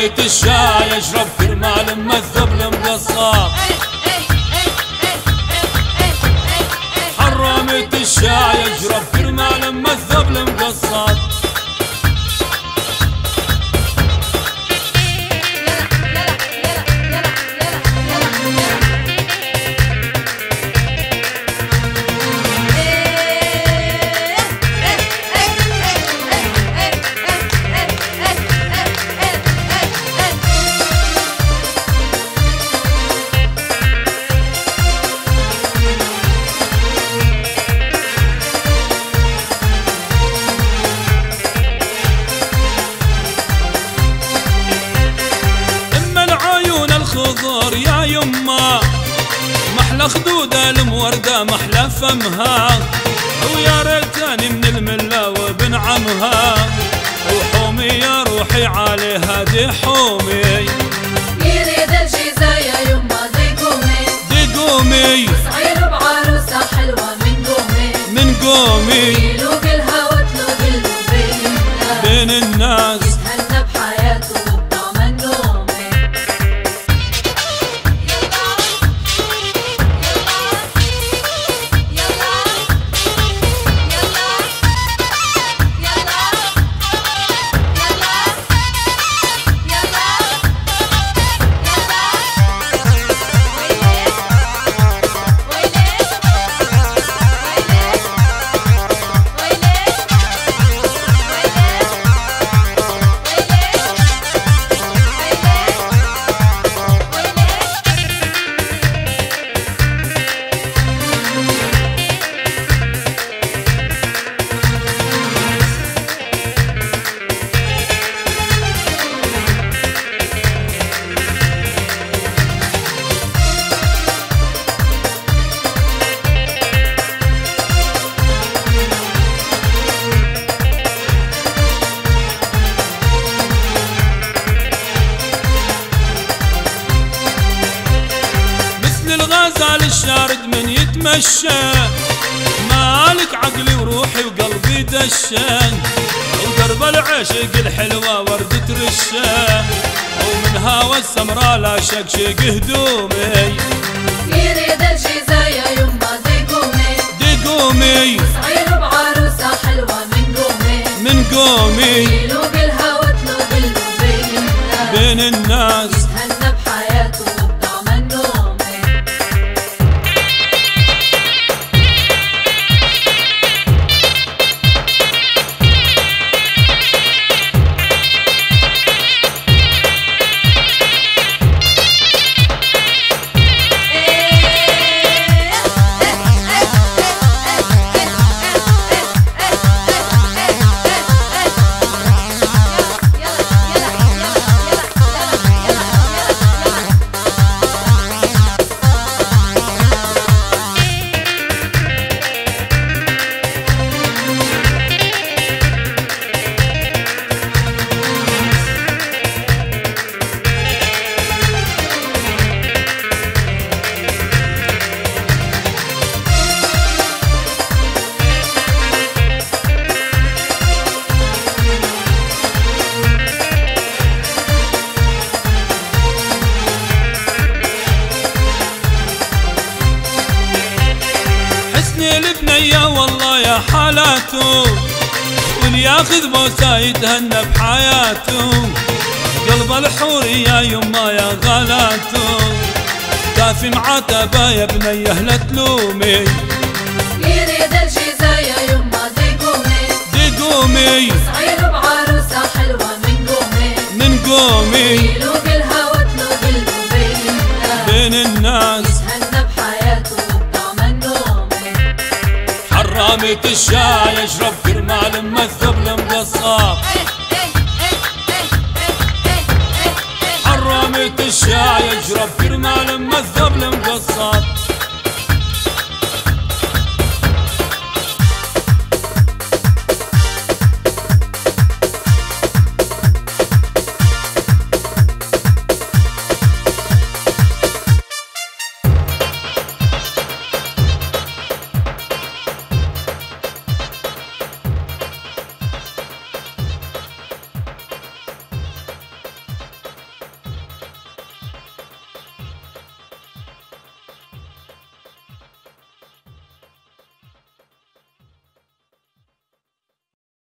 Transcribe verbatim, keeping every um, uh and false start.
حرمت الشاي اشرب كرمال ام الذبل مقصاب، حرمت الشاي اشرب كرمال ام الذبل مقصاب. الخضر يا يما محلى خدودة الموردة محلى فمها، ويا ريتني من الملة وابن عمها، وحومي يا روحي عليها دي حومي. يريد الجيزة يا يما دي قومي دي قومي، صغير بعروسة حلوة من قومي من قومي، يلوق الهوا تلوق القلوب بين الناس يتهنى بحياته وبطعم النوم. الغزال الشارد من يتمشى، مالك عقلي وروحي وقلبي دشان، ودرب العشق الحلوة ورد ترشى، ومن هوا السمراء لا شقشق هدومي. يريد الجيزة يا يما دي قومي دي قومي، صغير بعروسة حلوة من قومي من قومي، يلوق الهوا تلوق القلوب بين الناس يتهنى بحياته وبطعم النوم. البنية والله يا حالاته، واللي ياخذ بوسه يتهنى بحياته، قلب الحوري يا يما يا غلاته، دافي معاتبه يا بنيه لا تلومي. يريد الجيزة